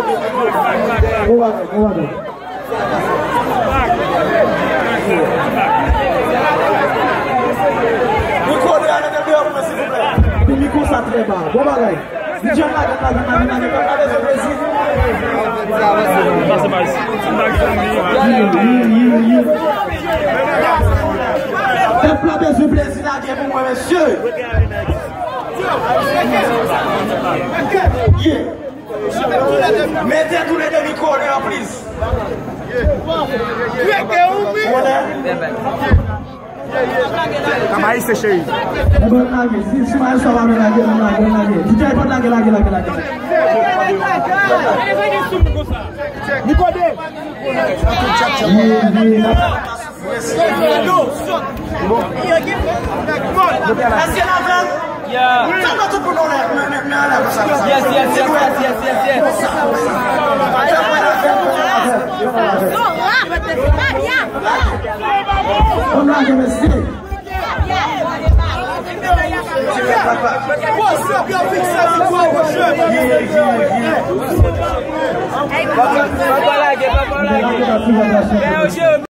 Me concentrer, bom bagulho. Não tinha nada, passa mais. É para Deus, président, é pour moi, monsieur. Mettez tous les deux micros en prise. Calma aí, você cheio. Se mais só lá na guerra, DJ pode lá. Nicodê. Vai falar aqui.